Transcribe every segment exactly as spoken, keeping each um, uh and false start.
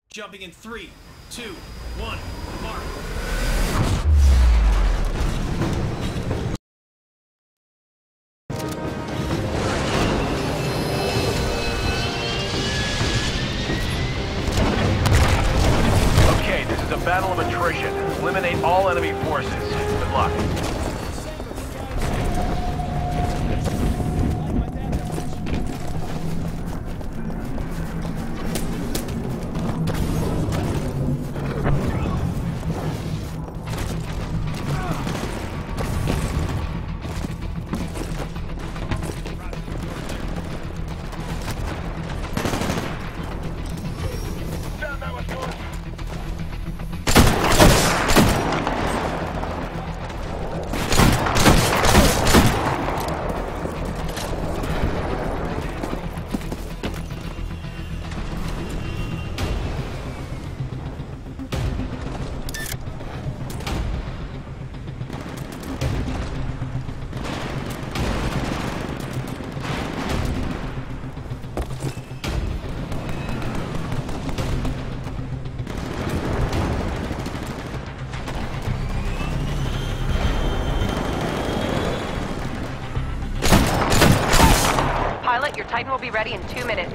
Jumping in three, two, one, mark. Okay, this is a battle of attrition. Eliminate all enemy forces. Good luck. Pilot, your Titan will be ready in two minutes.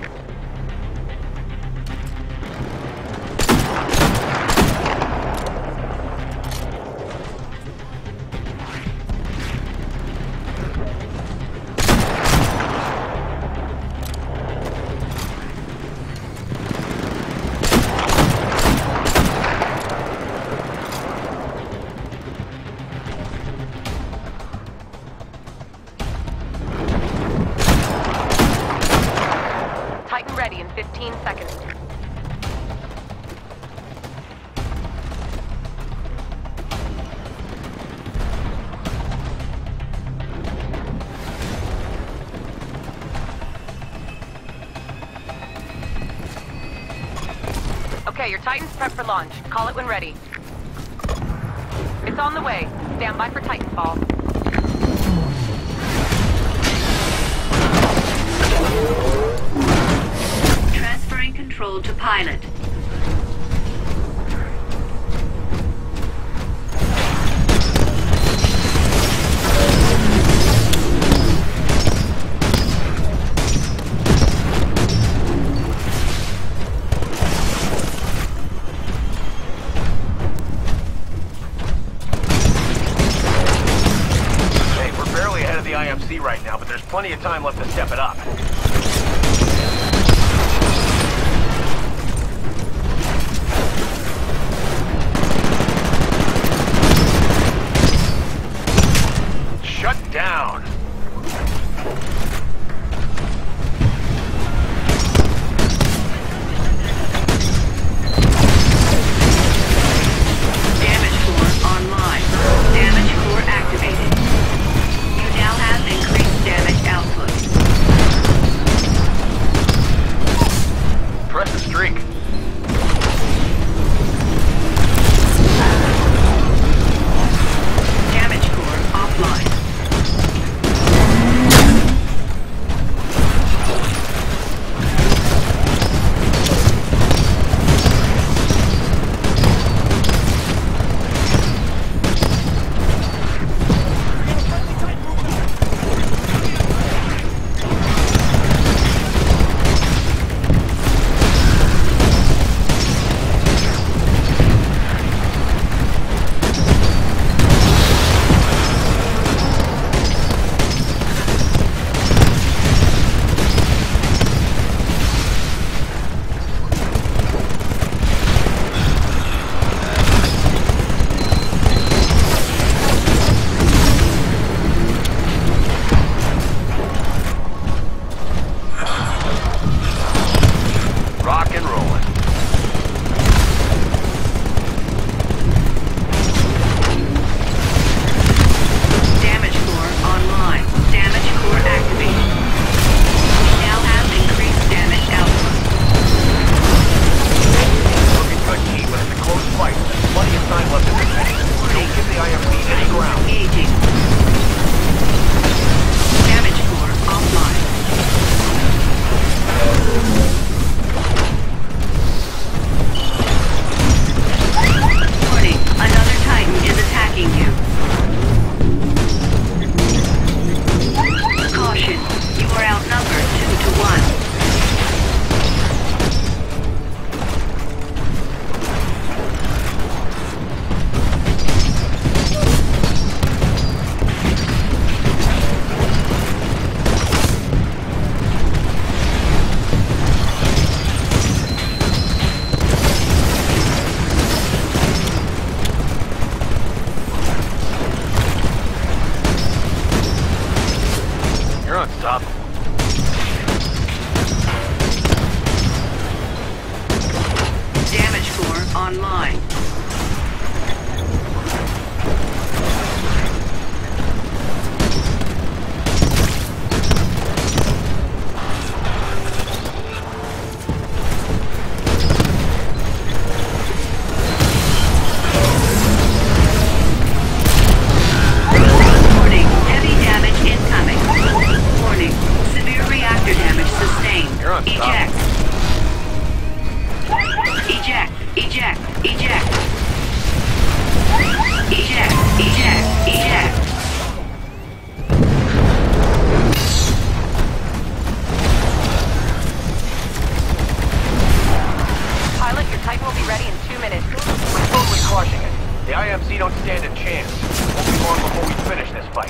Titan ready in fifteen seconds. Okay, your Titan's prepped for launch. Call it when ready. It's on the way. Stand by for Titanfall. Transferring control to pilot. Hey, we're barely ahead of the I M C right now, but there's plenty of time left to step it up. Shut down. Damage core online. Damage core activated. You now have increased damage output. online. Warning, heavy damage incoming. Warning, severe reactor damage sustained. You're on top. Eject. Eject, eject, eject. Eject, eject, eject. Pilot, your Titan will be ready in two minutes. We're totally crushing it. The I M C don't stand a chance. Won't be long before we finish this fight.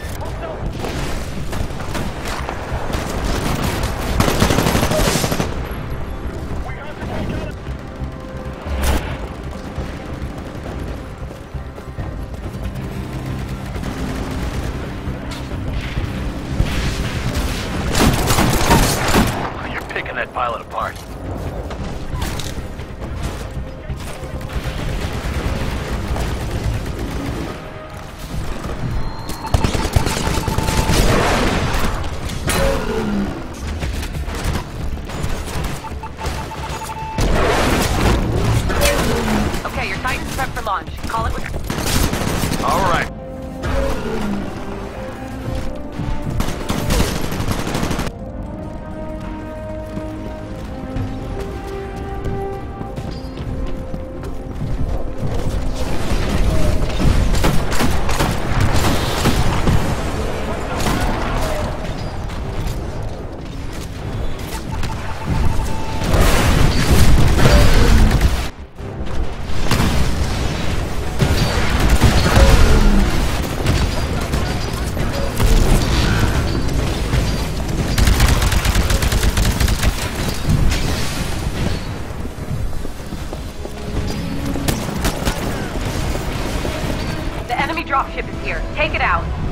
You're picking that pilot apart. Okay, your Titan's prepped for launch. Call it with... All right. The enemy dropship is here. Take it out.